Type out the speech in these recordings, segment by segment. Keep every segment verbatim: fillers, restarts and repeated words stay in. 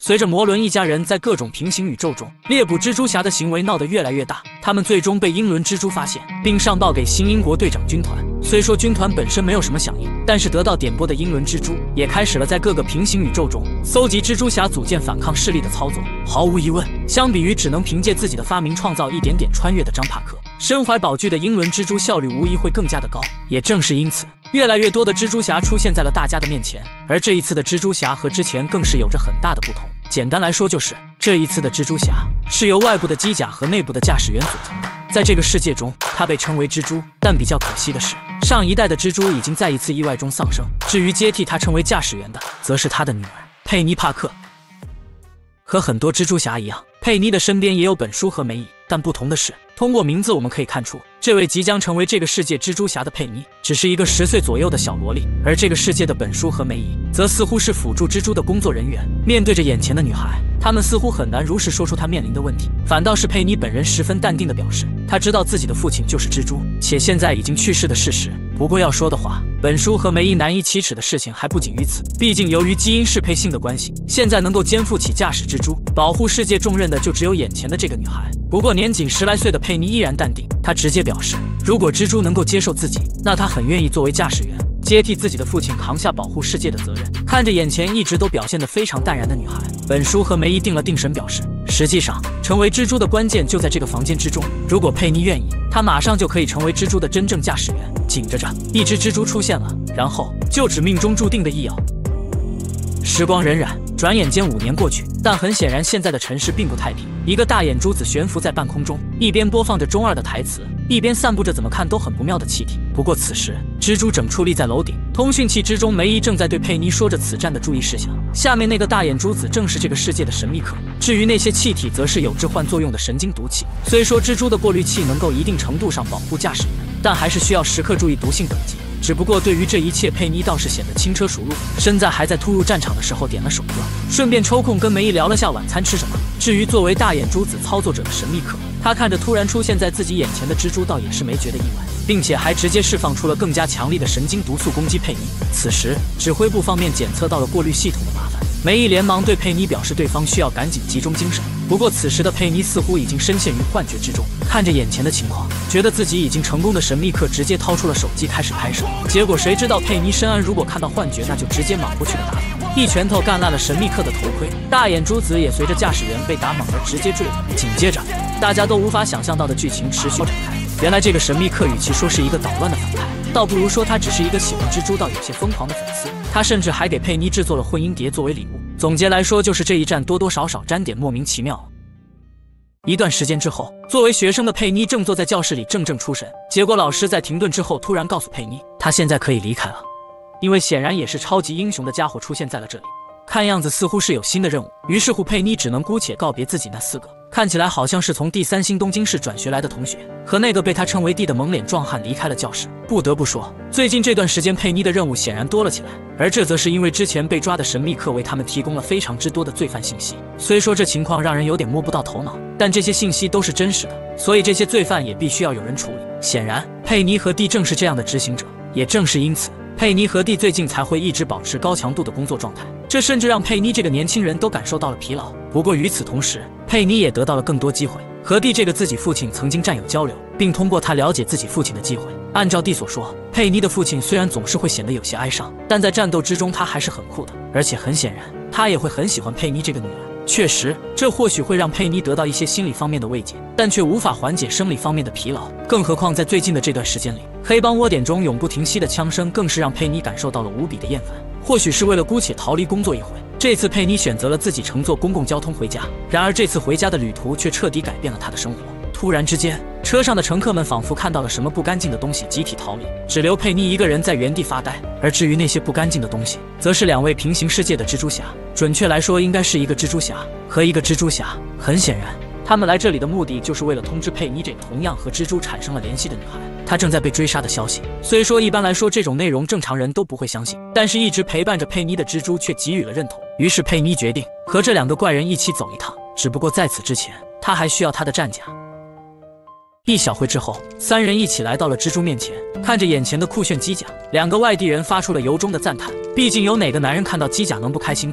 随着摩伦一家人在各种平行宇宙中猎捕蜘蛛侠的行为闹得越来越大，他们最终被英伦蜘蛛发现，并上报给新英国队长军团。虽说军团本身没有什么响应，但是得到点拨的英伦蜘蛛也开始了在各个平行宇宙中搜集蜘蛛侠组建反抗势力的操作。毫无疑问，相比于只能凭借自己的发明创造一点点穿越的张帕克，身怀宝具的英伦蜘蛛效率无疑会更加的高。也正是因此，越来越多的蜘蛛侠出现在了大家的面前，而这一次的蜘蛛侠和之前更是有着很大的不同。简单来说，就是这一次的蜘蛛侠是由外部的机甲和内部的驾驶员组成的。在这个世界中，他被称为蜘蛛，但比较可惜的是，上一代的蜘蛛已经在一次意外中丧生。至于接替他成为驾驶员的，则是他的女儿佩妮·帕克。和很多蜘蛛侠一样，佩妮的身边也有本书和梅姨，但不同的是，通过名字我们可以看出，这位即将成为这个世界蜘蛛侠的佩妮，只是一个十岁左右的小萝莉，而这个世界的本书和梅姨，则似乎是辅助蜘蛛的工作人员。面对着眼前的女孩，他们似乎很难如实说出她面临的问题，反倒是佩妮本人十分淡定地表示，她知道自己的父亲就是蜘蛛，且现在已经去世的事实。不过要说的话，本书和梅姨难以启齿的事情还不仅于此，毕竟由于基因适配性的关系，现在能够肩负起驾驶蜘蛛、保护世界重任的就只有眼前的这个女孩。不过年仅十来岁的佩妮依然淡定，她直接表示，如果蜘蛛能够接受自己，那她很愿意作为驾驶员，接替自己的父亲扛下保护世界的责任。看着眼前一直都表现得非常淡然的女孩，本书和梅姨定了定神，表示实际上成为蜘蛛的关键就在这个房间之中，如果佩妮愿意，她马上就可以成为蜘蛛的真正驾驶员。紧着着，一只蜘蛛出现了，然后就指命中注定的一咬。时光荏苒，转眼间五年过去，但很显然现在的城市并不太平。一个大眼珠子悬浮在半空中，一边播放着中二的台词，一边散布着怎么看都很不妙的气体。不过此时，蜘蛛整矗立在楼顶，通讯器之中，梅姨正在对佩妮说着此战的注意事项。下面那个大眼珠子正是这个世界的神秘客，至于那些气体，则是有致幻作用的神经毒气。虽说蜘蛛的过滤器能够一定程度上保护驾驶员，但还是需要时刻注意毒性等级。只不过对于这一切，佩妮倒是显得轻车熟路，身在还在突入战场的时候点了首歌，顺便抽空跟梅姨聊了下晚餐吃什么。至于作为大眼珠子操作者的神秘客，他看着突然出现在自己眼前的蜘蛛，倒也是没觉得意外，并且还直接释放出了更加强力的神经毒素攻击佩妮。此时指挥部方面检测到了过滤系统的麻烦，梅姨连忙对佩妮表示对方需要赶紧集中精神。不过此时的佩妮似乎已经深陷于幻觉之中，看着眼前的情况，觉得自己已经成功的神秘客直接掏出了手机开始拍摄。结果谁知道佩妮深谙如果看到幻觉，那就直接莽过去的打法，一拳头干烂了神秘客的头盔，大眼珠子也随着驾驶员被打懵而直接坠落。紧接着大家都无法想象到的剧情持续展开。原来这个神秘客与其说是一个捣乱的反派，倒不如说他只是一个喜欢蜘蛛到有些疯狂的粉丝。他甚至还给佩妮制作了混音碟作为礼物。总结来说，就是这一战多多少少沾点莫名其妙。一段时间之后，作为学生的佩妮正坐在教室里怔怔出神，结果老师在停顿之后突然告诉佩妮，她现在可以离开了，因为显然也是超级英雄的家伙出现在了这里，看样子似乎是有新的任务。于是乎佩妮只能姑且告别自己那四个看起来好像是从第三星东京市转学来的同学，和那个被他称为弟的蒙脸壮汉离开了教室。不得不说，最近这段时间佩妮的任务显然多了起来，而这则是因为之前被抓的神秘客为他们提供了非常之多的罪犯信息。虽说这情况让人有点摸不到头脑，但这些信息都是真实的，所以这些罪犯也必须要有人处理。显然佩妮和弟正是这样的执行者，也正是因此佩妮和弟最近才会一直保持高强度的工作状态，这甚至让佩妮这个年轻人都感受到了疲劳。不过与此同时，佩妮也得到了更多机会和弟这个自己父亲曾经战友交流，并通过他了解自己父亲的机会。按照弟所说，佩妮的父亲虽然总是会显得有些哀伤，但在战斗之中他还是很酷的，而且很显然他也会很喜欢佩妮这个女儿。确实，这或许会让佩妮得到一些心理方面的慰藉，但却无法缓解生理方面的疲劳。更何况在最近的这段时间里，黑帮窝点中永不停息的枪声更是让佩妮感受到了无比的厌烦。或许是为了姑且逃离工作一回，这次佩妮选择了自己乘坐公共交通回家。然而这次回家的旅途却彻底改变了她的生活。突然之间，车上的乘客们仿佛看到了什么不干净的东西，集体逃离，只留佩妮一个人在原地发呆。而至于那些不干净的东西，则是两位平行世界的蜘蛛侠，准确来说应该是一个蜘蛛侠和一个蜘蛛侠。很显然，他们来这里的目的就是为了通知佩妮这同样和蜘蛛产生了联系的女孩，她正在被追杀的消息。虽说一般来说这种内容正常人都不会相信，但是一直陪伴着佩妮的蜘蛛却给予了认同。于是佩妮决定和这两个怪人一起走一趟，只不过在此之前，她还需要她的战甲。一小会之后，三人一起来到了蜘蛛面前，看着眼前的酷炫机甲，两个外地人发出了由衷的赞叹。毕竟有哪个男人看到机甲能不开心，对吧？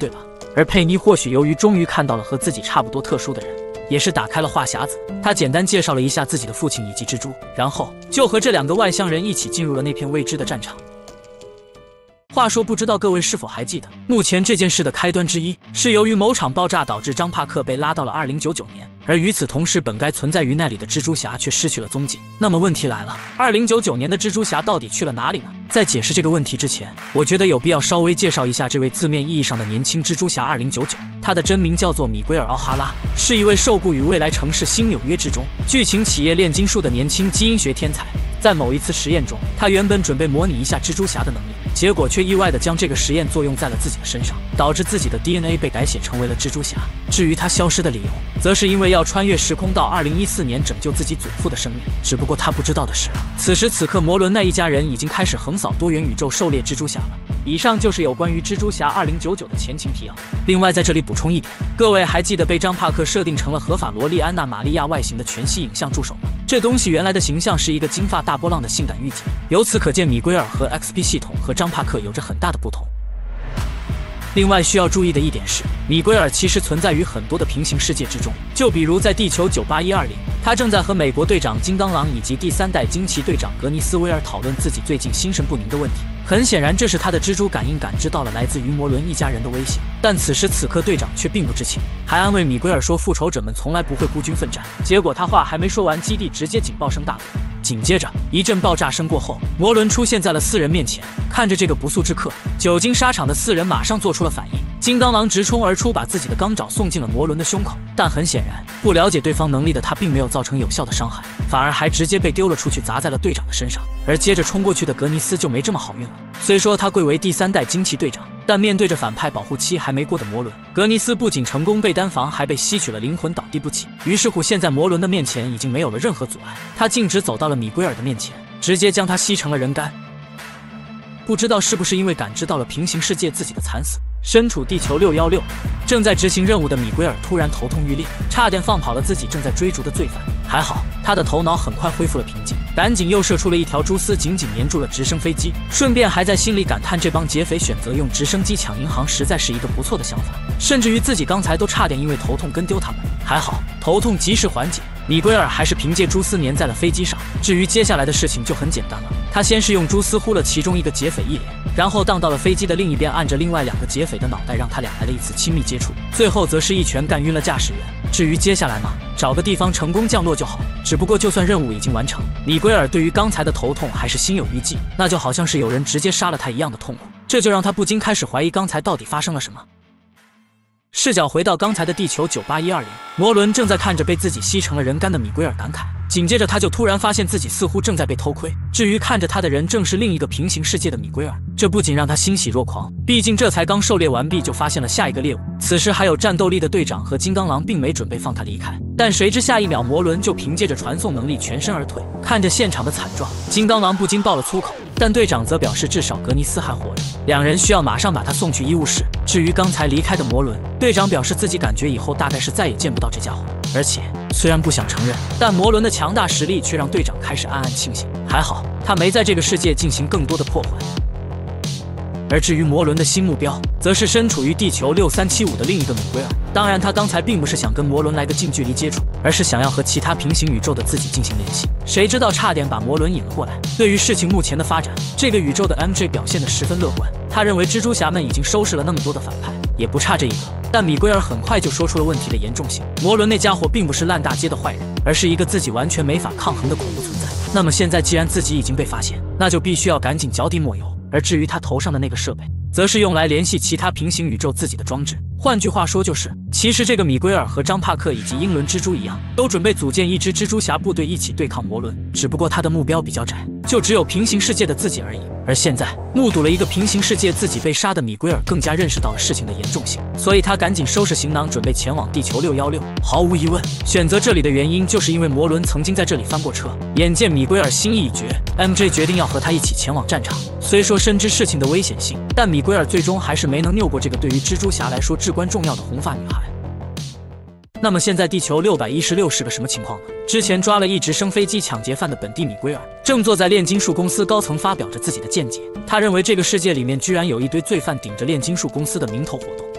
而佩妮或许由于终于看到了和自己差不多特殊的人，也是打开了话匣子。他简单介绍了一下自己的父亲以及蜘蛛，然后就和这两个外乡人一起进入了那片未知的战场。话说，不知道各位是否还记得，目前这件事的开端之一是由于某场爆炸导致张帕克被拉到了二零九九年，而与此同时，本该存在于那里的蜘蛛侠却失去了踪迹。那么问题来了，二零九九年的蜘蛛侠到底去了哪里呢？在解释这个问题之前，我觉得有必要稍微介绍一下这位字面意义上的年轻蜘蛛侠二零九九。他的真名叫做米圭尔·奥哈拉，是一位受雇于未来城市新纽约之中巨型企业炼金术的年轻基因学天才。在某一次实验中，他原本准备模拟一下蜘蛛侠的能力，结果却意外地将这个实验作用在了自己的身上，导致自己的 D N A 被改写成为了蜘蛛侠。至于他消失的理由，则是因为要穿越时空到二零一四年拯救自己祖父的生命。只不过他不知道的是，此时此刻摩伦那一家人已经开始横扫多元宇宙，狩猎蜘蛛侠了。以上就是有关于蜘蛛侠二零九九的前情提要。另外在这里补充一点，各位还记得被张帕克设定成了合法萝莉安娜玛利亚外形的全息影像助手吗？这东西原来的形象是一个金发大波浪的性感御姐，由此可见米圭尔和 X P 系统和张帕克有着很大的不同。另外需要注意的一点是，米圭尔其实存在于很多的平行世界之中，就比如在地球九八一二零，他正在和美国队长金刚狼以及第三代惊奇队长格尼斯威尔讨论自己最近心神不宁的问题。很显然，这是他的蜘蛛感应感知到了来自于摩伦一家人的威胁，但此时此刻队长却并不知情，还安慰米圭尔说复仇者们从来不会孤军奋战。结果他话还没说完，基地直接警报声大作。紧接着一阵爆炸声过后，摩伦出现在了四人面前。看着这个不速之客，久经沙场的四人马上做出了反应。金刚狼直冲而出，把自己的钢爪送进了摩伦的胸口，但很显然，不了解对方能力的他并没有造成有效的伤害，反而还直接被丢了出去，砸在了队长的身上。而接着冲过去的格尼斯就没这么好运了。虽说他贵为第三代惊奇队长，但面对着反派保护期还没过的摩伦，格尼斯不仅成功被单防，还被吸取了灵魂，倒地不起。于是乎，现在摩伦的面前已经没有了任何阻碍，他径直走到了米圭尔的面前，直接将他吸成了人干。不知道是不是因为感知到了平行世界自己的惨死，身处地球六一六，正在执行任务的米圭尔突然头痛欲裂，差点放跑了自己正在追逐的罪犯。还好他的头脑很快恢复了平静，赶紧又射出了一条蛛丝，紧紧粘住了直升飞机，顺便还在心里感叹这帮劫匪选择用直升机抢银行实在是一个不错的想法，甚至于自己刚才都差点因为头痛跟丢他们。还好头痛及时缓解，米圭尔还是凭借蛛丝粘在了飞机上。至于接下来的事情就很简单了，他先是用蛛丝呼了其中一个劫匪一脸，然后荡到了飞机的另一边，按着另外两个劫匪的脑袋，让他俩来了一次亲密接触，最后则是一拳干晕了驾驶员。至于接下来嘛，找个地方成功降落就好。只不过就算任务已经完成，米圭尔对于刚才的头痛还是心有余悸，那就好像是有人直接杀了他一样的痛苦，这就让他不禁开始怀疑刚才到底发生了什么。视角回到刚才的地球九八一二零，摩伦正在看着被自己吸成了人干的米圭尔感慨，紧接着他就突然发现自己似乎正在被偷窥，至于看着他的人正是另一个平行世界的米圭尔，这不仅让他欣喜若狂，毕竟这才刚狩猎完毕就发现了下一个猎物。此时还有战斗力的队长和金刚狼并没准备放他离开，但谁知下一秒摩伦就凭借着传送能力全身而退。看着现场的惨状，金刚狼不禁爆了粗口，但队长则表示至少格尼斯还活着，两人需要马上把他送去医务室。至于刚才离开的摩伦，队长表示自己感觉以后大概是再也见不到这家伙，而且虽然不想承认，但摩伦的强大实力却让队长开始暗暗庆幸，还好他没在这个世界进行更多的破坏。而至于摩伦的新目标，则是身处于地球六三七五的另一个米圭尔。当然他刚才并不是想跟摩伦来个近距离接触，而是想要和其他平行宇宙的自己进行联系，谁知道差点把摩伦引了过来。对于事情目前的发展，这个宇宙的 M J 表现得十分乐观，他认为蜘蛛侠们已经收拾了那么多的反派，也不差这一个。但米圭尔很快就说出了问题的严重性，摩伦那家伙并不是烂大街的坏人，而是一个自己完全没法抗衡的恐怖存在。那么现在既然自己已经被发现，那就必须要赶紧脚底抹油。而至于他头上的那个设备，则是用来联系其他平行宇宙自己的装置。换句话说就是，其实这个米圭尔和张帕克以及英伦蜘蛛一样，都准备组建一支蜘蛛侠部队一起对抗摩伦，只不过他的目标比较窄，就只有平行世界的自己而已。而现在目睹了一个平行世界自己被杀的米圭尔，更加认识到了事情的严重性，所以他赶紧收拾行囊，准备前往地球六一六。毫无疑问，选择这里的原因就是因为摩伦曾经在这里翻过车。眼见米圭尔心意已决， M J 决定要和他一起前往战场。虽说深知事情的危险性，但米圭尔最终还是没能拗过这个对于蜘蛛侠来说至关重要的红发女孩。那么现在地球六一一六是个什么情况呢？之前抓了一直升飞机抢劫犯的本地米圭尔，正坐在炼金术公司高层发表着自己的见解。他认为这个世界里面居然有一堆罪犯顶着炼金术公司的名头活动，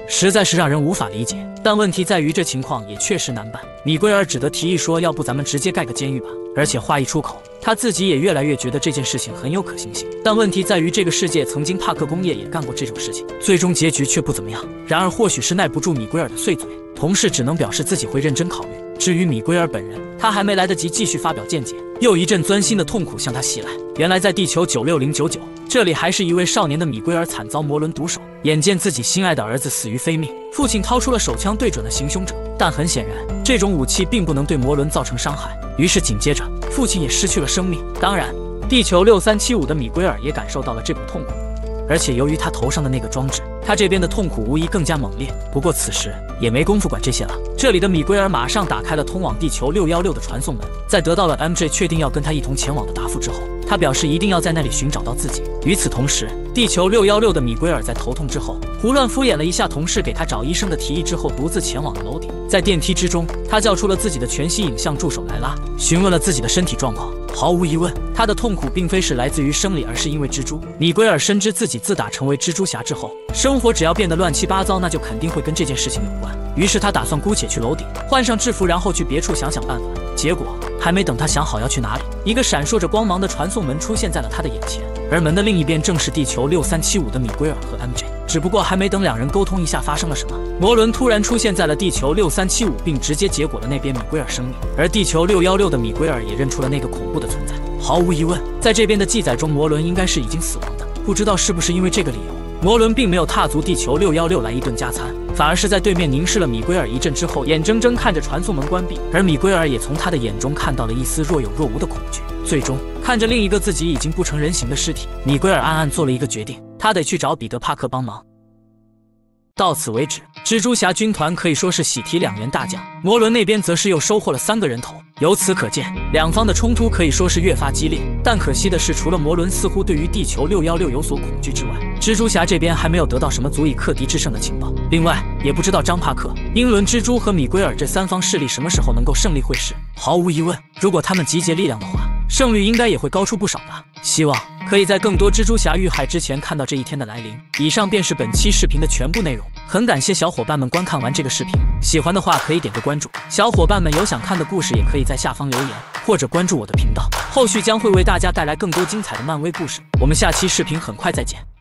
实在是让人无法理解。但问题在于，这情况也确实难办。米圭尔只得提议说，要不咱们直接盖个监狱吧。而且话一出口，他自己也越来越觉得这件事情很有可行性。但问题在于，这个世界曾经帕克工业也干过这种事情，最终结局却不怎么样。然而或许是耐不住米圭尔的碎嘴，同事只能表示自己会认真考虑。至于米圭尔本人，他还没来得及继续发表见解，又一阵钻心的痛苦向他袭来。原来在地球九六零九九，这里还是一位少年的米圭尔惨遭魔轮毒手，眼见自己心爱的儿子死于非命，父亲掏出了手枪对准了行凶者，但很显然，这种武器并不能对魔轮造成伤害。于是紧接着，父亲也失去了生命。当然，地球六三七五的米圭尔也感受到了这股痛苦。而且由于他头上的那个装置，他这边的痛苦无疑更加猛烈。不过此时也没工夫管这些了。这里的米圭尔马上打开了通往地球六一六的传送门，在得到了 M J 确定要跟他一同前往的答复之后，他表示一定要在那里寻找到自己。与此同时，地球六一六的米圭尔在头痛之后，胡乱敷衍了一下同事给他找医生的提议之后，独自前往了楼顶。在电梯之中，他叫出了自己的全息影像助手莱拉，询问了自己的身体状况。毫无疑问，他的痛苦并非是来自于生理，而是因为蜘蛛。米圭尔深知自己自打成为蜘蛛侠之后，生活只要变得乱七八糟，那就肯定会跟这件事情有关。于是他打算姑且去楼顶换上制服，然后去别处想想办法。结果还没等他想好要去哪里，一个闪烁着光芒的传送门出现在了他的眼前，而门的另一边正是地球六三七五的米圭尔和 M J。只不过还没等两人沟通一下发生了什么，魔轮突然出现在了地球六三七五，并直接结果了那边米圭尔生命。而地球六一六的米圭尔也认出了那个恐怖的存在。毫无疑问，在这边的记载中，魔轮应该是已经死亡的。不知道是不是因为这个理由，魔轮并没有踏足地球六一六来一顿加餐，反而是在对面凝视了米圭尔一阵之后，眼睁睁看着传送门关闭。而米圭尔也从他的眼中看到了一丝若有若无的恐惧。最终看着另一个自己已经不成人形的尸体，米圭尔暗暗做了一个决定，他得去找彼得·帕克帮忙。到此为止，蜘蛛侠军团可以说是喜提两员大将，魔轮那边则是又收获了三个人头。由此可见，两方的冲突可以说是越发激烈。但可惜的是，除了魔轮似乎对于地球六一六有所恐惧之外，蜘蛛侠这边还没有得到什么足以克敌制胜的情报。另外，也不知道张帕克、英伦蜘蛛和米圭尔这三方势力什么时候能够胜利会师。毫无疑问，如果他们集结力量的话，胜率应该也会高出不少吧。希望可以在更多蜘蛛侠遇害之前看到这一天的来临。以上便是本期视频的全部内容，很感谢小伙伴们观看完这个视频，喜欢的话可以点个关注。小伙伴们有想看的故事也可以在下方留言，或者关注我的频道，后续将会为大家带来更多精彩的漫威故事。我们下期视频很快再见。